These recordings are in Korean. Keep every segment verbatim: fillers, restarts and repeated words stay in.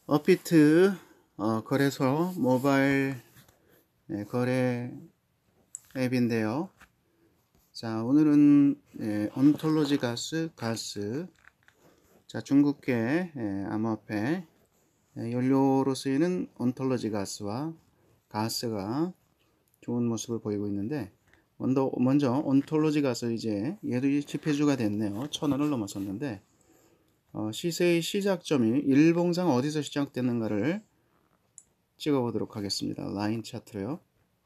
업비트 어, 거래소 모바일 네, 거래 앱인데요. 자, 오늘은 예, 온톨로지 가스 가스 자 중국계 예, 암호화폐 예, 연료로 쓰이는 온톨로지 가스와 가스가 좋은 모습을 보이고 있는데, 먼저, 먼저 온톨로지 가스, 이제 얘도 지폐주가 됐네요. 천 원을 넘어섰는데, 어, 시세의 시작점이 일봉상 어디서 시작되는가를 찍어 보도록 하겠습니다. 라인 차트로요.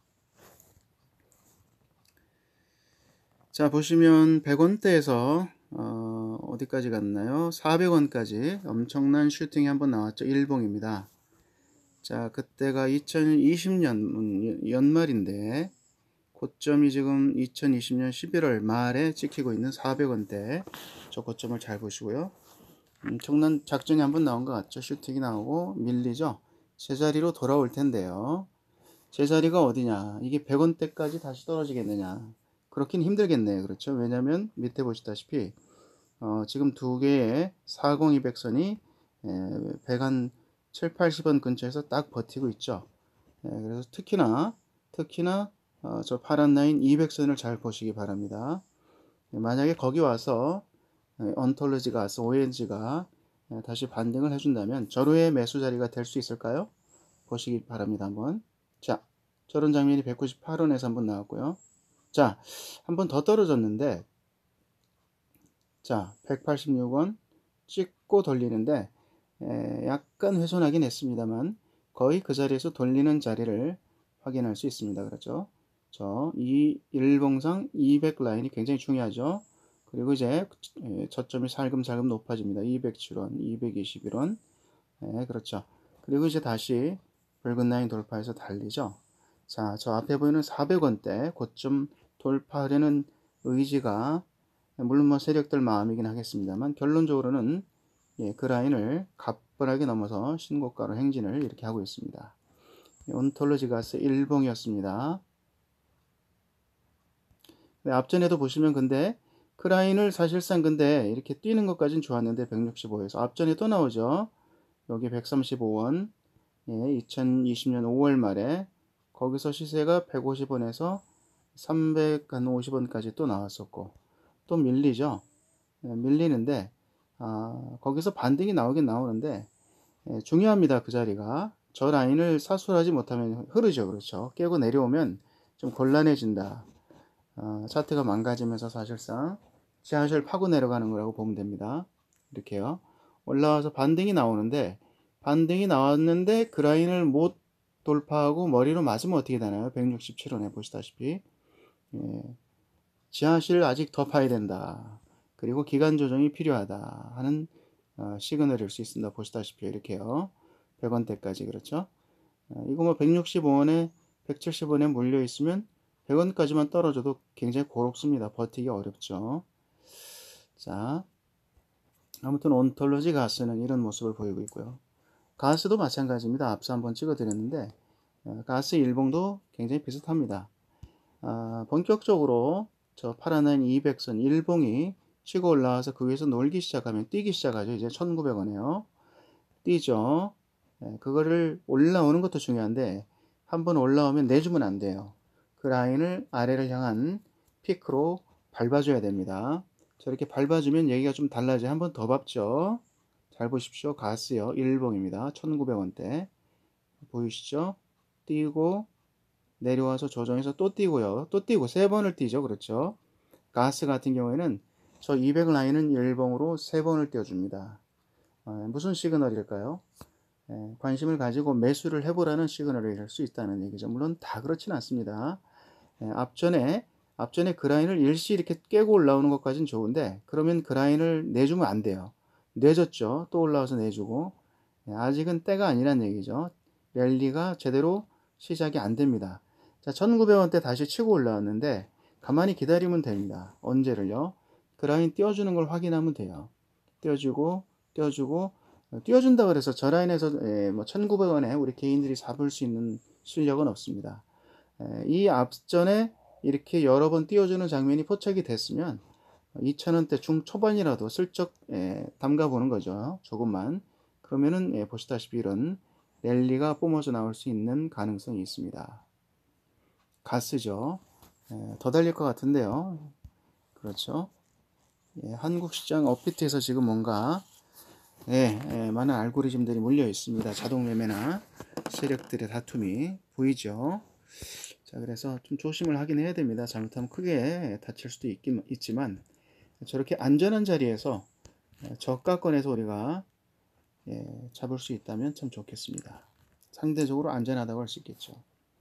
자, 보시면 백 원대에서 어, 어디까지 갔나요? 사백 원까지 엄청난 슈팅이 한번 나왔죠. 일봉입니다. 자, 그때가 이천이십 년 연말인데, 고점이 지금 이천이십 년 십일월 말에 찍히고 있는 사백 원대, 저 고점을 잘 보시고요. 엄청난 작전이 한번 나온 것 같죠. 슈팅이 나오고 밀리죠. 제자리로 돌아올 텐데요. 제자리가 어디냐, 이게 백 원대까지 다시 떨어지겠느냐, 그렇긴 힘들겠네요. 그렇죠. 왜냐면 밑에 보시다시피 어, 지금 두 개의 사공이백 선이 백 한 칠, 팔십 원 근처에서 딱 버티고 있죠. 예, 그래서 특히나 특히나 어, 저 파란 라인 이백 선을 잘 보시기 바랍니다. 예, 만약에 거기 와서 예, 언톨로지 가스 오엔지가 예, 다시 반등을 해준다면 절호의 매수 자리가 될 수 있을까요? 보시기 바랍니다. 한번. 자, 저런 장면이 백구십팔 원에서 한번 나왔고요. 자, 한번 더 떨어졌는데, 자, 백팔십육 원 찍고 돌리는데 에, 약간 훼손하긴 했습니다만 거의 그 자리에서 돌리는 자리를 확인할 수 있습니다. 그렇죠? 저 이 일봉상 이백 라인이 굉장히 중요하죠. 그리고 이제 저점이 살금살금 높아집니다. 이백칠 원, 이백이십일 원. 네, 그렇죠. 그리고 이제 다시 붉은 라인 돌파해서 달리죠. 자, 저 앞에 보이는 사백 원대 고점 돌파하려는 의지가, 물론 뭐 세력들 마음이긴 하겠습니다만, 결론적으로는 예, 그 라인을 가뿐하게 넘어서 신고가로 행진을 이렇게 하고 있습니다. 온톨로지 가스 일봉이었습니다. 네, 앞전에도 보시면 근데 그 라인을 사실상 근데 이렇게 뛰는 것까지는 좋았는데 백육십오에서 앞전에 또 나오죠. 여기 백삼십오 원, 예, 이천이십 년 오월 말에 거기서 시세가 백오십 원에서 삼백오십 원까지 또 나왔었고, 또 밀리죠. 예, 밀리는데 아, 거기서 반등이 나오긴 나오는데 예, 중요합니다. 그 자리가 저 라인을 사수하지 못하면 흐르죠. 그렇죠. 깨고 내려오면 좀 곤란해진다. 어, 차트가 망가지면서 사실상 지하철 파고 내려가는 거라고 보면 됩니다. 이렇게요. 올라와서 반등이 나오는데, 반등이 나왔는데 그 라인을 못 돌파하고 머리로 맞으면 어떻게 되나요? 백육십칠 원에 보시다시피 예, 지하실 아직 더 파야 된다. 그리고 기간 조정이 필요하다 하는 어, 시그널일 수 있습니다. 보시다시피 이렇게요. 백 원대까지. 그렇죠. 어, 이거 뭐 백육십오 원에 백칠십 원에 몰려 있으면 백 원까지만 떨어져도 굉장히 고롭습니다. 버티기 어렵죠. 자, 아무튼 온톨로지 가스는 이런 모습을 보이고 있고요. 가스도 마찬가지입니다. 앞서 한번 찍어드렸는데 어, 가스 일봉도 굉장히 비슷합니다. 아, 본격적으로 저 파란 라인 이백 선 일봉이 치고 올라와서 그 위에서 놀기 시작하면 뛰기 시작하죠. 이제 천구백 원이에요. 뛰죠. 예, 그거를 올라오는 것도 중요한데 한번 올라오면 내주면 안 돼요. 그 라인을 아래를 향한 피크로 밟아줘야 됩니다. 저렇게 밟아주면 얘기가 좀 달라져요. 한번 더 밟죠. 잘 보십시오. 가스요. 일봉입니다. 천구백 원대. 보이시죠? 뛰고 내려와서 조정해서 또 뛰고요. 또 뛰고 세 번을 뛰죠. 그렇죠? 가스 같은 경우에는 저 이백 라인은 일봉으로 세 번을 띄워줍니다. 어, 무슨 시그널일까요? 예, 관심을 가지고 매수를 해보라는 시그널을 할 수 있다는 얘기죠. 물론 다 그렇진 않습니다. 예, 앞전에 앞전에 그 라인을 일시 이렇게 깨고 올라오는 것까지는 좋은데, 그러면 그 라인을 내주면 안 돼요. 내줬죠. 또 올라와서 내주고. 예, 아직은 때가 아니란 얘기죠. 랠리가 제대로 시작이 안 됩니다. 자, 천구백 원대 다시 치고 올라왔는데 가만히 기다리면 됩니다. 언제를요? 그 라인 띄워주는 걸 확인하면 돼요. 띄워주고 띄워주고 띄워준다 그래서 저 라인에서 예, 뭐 천구백 원에 우리 개인들이 잡을 수 있는 실력은 없습니다. 예, 이 앞전에 이렇게 여러 번 띄워주는 장면이 포착이 됐으면 이천 원대 중초반이라도 슬쩍 예, 담가 보는 거죠. 조금만. 그러면은 예, 보시다시피 이런 랠리가 뿜어져 나올 수 있는 가능성이 있습니다. 가스죠. 예, 더 달릴 것 같은데요. 그렇죠. 예, 한국 시장 업비트에서 지금 뭔가 예, 예, 많은 알고리즘들이 몰려 있습니다. 자동 매매나 세력들의 다툼이 보이죠. 자, 그래서 좀 조심을 하긴 해야 됩니다. 잘못하면 크게 다칠 수도 있긴, 있지만 저렇게 안전한 자리에서 저가권에서 우리가 예, 잡을 수 있다면 참 좋겠습니다. 상대적으로 안전하다고 할 수 있겠죠.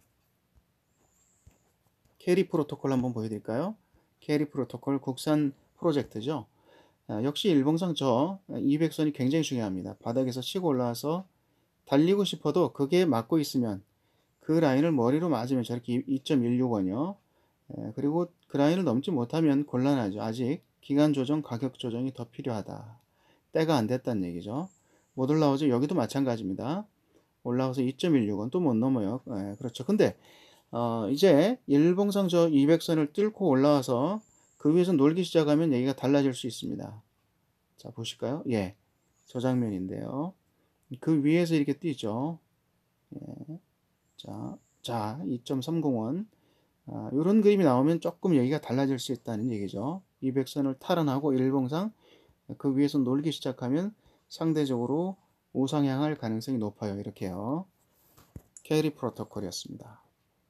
캐리 프로토콜 한번 보여드릴까요? 캐리 프로토콜 국산 프로젝트죠. 아, 역시 일봉상 저 이백 선이 굉장히 중요합니다. 바닥에서 치고 올라와서 달리고 싶어도 그게 맞고 있으면 그 라인을 머리로 맞으면 저렇게 이 점 일육 원이요. 예, 그리고 그 라인을 넘지 못하면 곤란하죠. 아직 기간 조정, 가격 조정이 더 필요하다. 때가 안 됐다는 얘기죠. 못 올라오죠. 여기도 마찬가지입니다. 올라와서 이 점 일육 원 또 못 넘어요. 예, 그렇죠. 근데 어, 이제 일봉상 저 이백 선을 뚫고 올라와서 그 위에서 놀기 시작하면 얘기가 달라질 수 있습니다. 자, 보실까요? 예, 저 장면인데요. 그 위에서 이렇게 뛰죠. 예, 자, 자, 이 점 삼공 원. 아, 이런 그림이 나오면 조금 얘기가 달라질 수 있다는 얘기죠. 이백 선을 탈환하고 일봉상 그 위에서 놀기 시작하면 상대적으로 우상향할 가능성이 높아요. 이렇게요. 캐리 프로토콜이었습니다.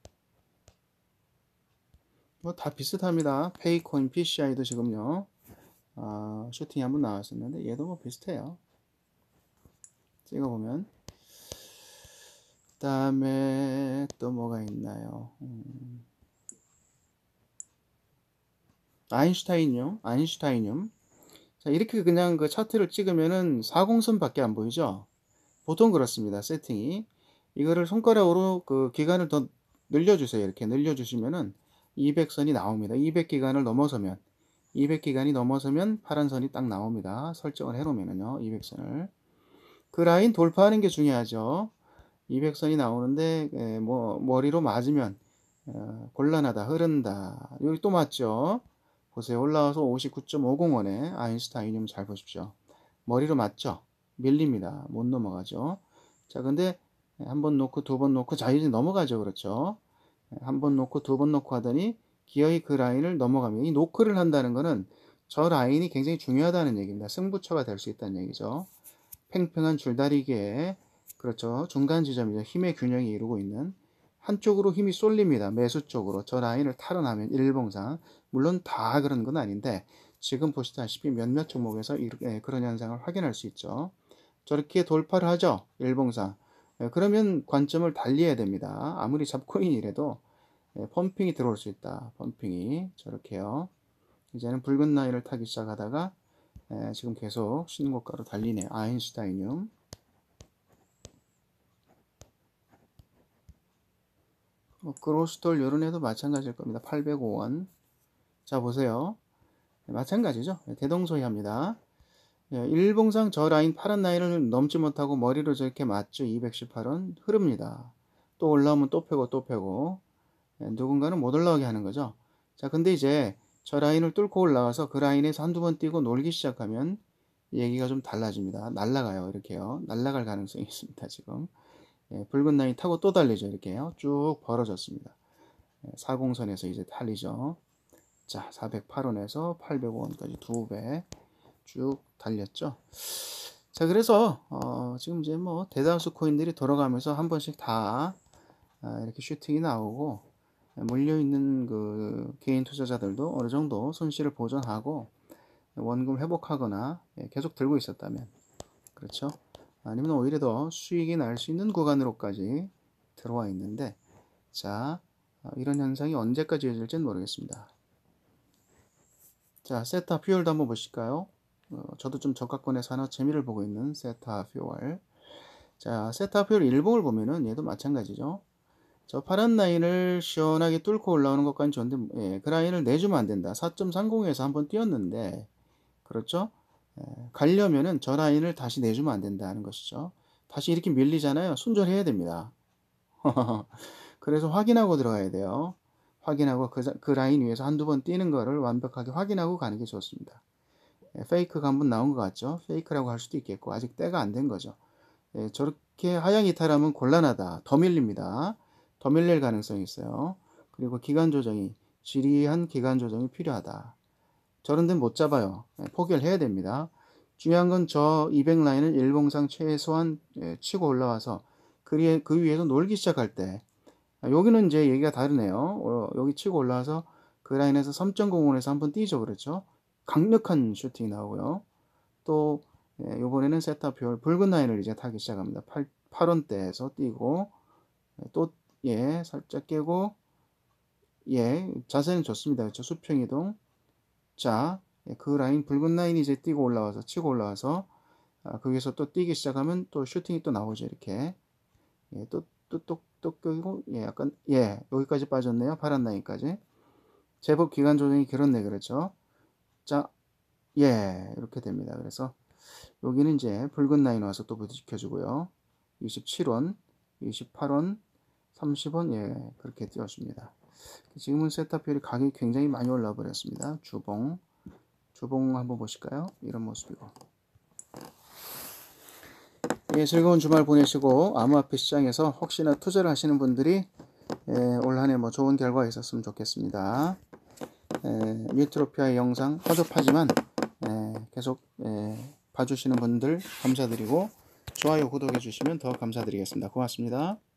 뭐 다 비슷합니다. 페이코인 피씨아이도 지금요. 아, 슈팅이 한번 나왔었는데 얘도 뭐 비슷해요. 찍어보면 그 다음에 또 뭐가 있나요? 음. 아인슈타인용, 아인슈타인용. 자, 이렇게 그냥 그 차트를 찍으면은 사공선밖에 안 보이죠? 보통 그렇습니다. 세팅이. 이거를 손가락으로 그 기간을 더 늘려주세요. 이렇게 늘려주시면은 이백 선이 나옵니다. 이백 기간을 넘어서면, 이백 기간이 넘어서면 파란 선이 딱 나옵니다. 설정을 해놓으면은요, 이백 선을. 그 라인 돌파하는 게 중요하죠. 이백 선이 나오는데, 에, 뭐, 머리로 맞으면, 어, 곤란하다, 흐른다. 여기 또 맞죠? 보세요. 올라와서 오십구 점 오공 원에 아인슈타인이um 잘 보십시오. 머리로 맞죠? 밀립니다. 못 넘어가죠. 자, 근데 한 번 놓고 두 번 놓고 자, 이제 넘어가죠. 그렇죠? 한 번 놓고 두 번 놓고 하더니 기어이 그 라인을 넘어가면 이 노크를 한다는 것은 저 라인이 굉장히 중요하다는 얘기입니다. 승부처가 될 수 있다는 얘기죠. 팽팽한 줄다리기에 그렇죠. 중간 지점이죠. 힘의 균형이 이루고 있는 한쪽으로 힘이 쏠립니다. 매수 쪽으로 저 라인을 탈환하면 일봉상 물론 다 그런 건 아닌데 지금 보시다시피 몇몇 종목에서 이렇게 그런 현상을 확인할 수 있죠. 저렇게 돌파를 하죠. 일봉상. 그러면 관점을 달리해야 됩니다. 아무리 잡코인이라도 펌핑이 들어올 수 있다. 펌핑이 저렇게요. 이제는 붉은 라인을 타기 시작하다가 지금 계속 신고가로 달리네요. 아인슈타인이um. 뭐 그로스톨 요런 애도 마찬가지일 겁니다. 팔백오 원. 자, 보세요. 마찬가지죠. 대동소이합니다. 일봉상 저 라인 파란 라인을 넘지 못하고 머리로 저렇게 맞죠. 이백십팔 원 흐릅니다. 또 올라오면 또 펴고 또 펴고 누군가는 못 올라오게 하는 거죠. 자, 근데 이제 저 라인을 뚫고 올라와서 그 라인에서 한두 번 뛰고 놀기 시작하면 얘기가 좀 달라집니다. 날아가요. 이렇게요. 날아갈 가능성이 있습니다. 지금 예, 붉은 라인 타고 또 달리죠. 이렇게요. 쭉 벌어졌습니다. 예, 사공선에서 이제 달리죠. 자, 사백팔 원에서 팔백오 원까지 두 배 쭉 달렸죠. 자, 그래서 어, 지금 이제 뭐 대다수 코인들이 돌아가면서 한 번씩 다 아, 이렇게 슈팅이 나오고 몰려 있는 그 개인 투자자들도 어느 정도 손실을 보전하고 원금 회복하거나 예, 계속 들고 있었다면 그렇죠. 아니면 오히려 더 수익이 날 수 있는 구간으로까지 들어와 있는데 자, 이런 현상이 언제까지 이어질지는 모르겠습니다. 자, 세타 퓨얼도 한번 보실까요? 어, 저도 좀 저가권에서 하나 재미를 보고 있는 세타 퓨얼. 자, 세타 퓨얼 일봉을 보면은 얘도 마찬가지죠. 저 파란 라인을 시원하게 뚫고 올라오는 것까지 좋은데 예, 그 라인을 내주면 안 된다. 사 점 삼공에서 한번 뛰었는데 그렇죠? 예, 가려면은 저 라인을 다시 내주면 안 된다는 것이죠. 다시 이렇게 밀리잖아요. 순절해야 됩니다. 그래서 확인하고 들어가야 돼요. 확인하고 그, 그 라인 위에서 한두 번 뛰는 거를 완벽하게 확인하고 가는 게 좋습니다. 예, 페이크가 한번 나온 것 같죠? 페이크라고 할 수도 있겠고 아직 때가 안 된 거죠. 예, 저렇게 하향 이탈하면 곤란하다. 더 밀립니다. 더 밀릴 가능성이 있어요. 그리고 기간 조정이 지리한 기간 조정이 필요하다. 저런 데는 못 잡아요. 예, 포기를 해야 됩니다. 중요한 건 저 이백 라인을 일봉상 최소한 예, 치고 올라와서 그, 위에, 그 위에서 놀기 시작할 때 아, 여기는 이제 얘기가 다르네요. 어, 여기 치고 올라와서 그 라인에서 삼 점 공원에서 한번 뛰죠. 그렇죠? 강력한 슈팅이 나오고요. 또 예, 이번에는 세타표를 붉은 라인을 이제 타기 시작합니다. 팔 원대에서 뛰고 예, 또 예, 살짝 깨고 예, 자세는 좋습니다. 그렇죠? 수평 이동. 자, 예, 그 라인 붉은 라인이 이제 뛰고 올라와서 치고 올라와서 아, 거기서 또 뛰기 시작하면 또 슈팅이 또 나오죠. 이렇게 예, 또 또 또 또 끄고 예, 약간 예, 여기까지 빠졌네요. 파란 라인까지. 제법 기간 조정이 길었네. 그렇죠? 자, 예, 이렇게 됩니다. 그래서 여기는 이제 붉은 라인 와서 또 부딪혀주고요. 이십칠 원, 이십팔 원, 삼십 원, 예, 그렇게 띄워줍니다. 지금은 세타표율이 가격이 굉장히 많이 올라 버렸습니다. 주봉, 주봉 한번 보실까요? 이런 모습이고. 예, 즐거운 주말 보내시고 암호화폐 시장에서 혹시나 투자를 하시는 분들이 예, 올 한 해 뭐 좋은 결과 있었으면 좋겠습니다. 예, 뮤트로피아의 영상 허접하지만 예, 계속 예, 봐주시는 분들 감사드리고 좋아요 구독해 주시면 더 감사드리겠습니다. 고맙습니다.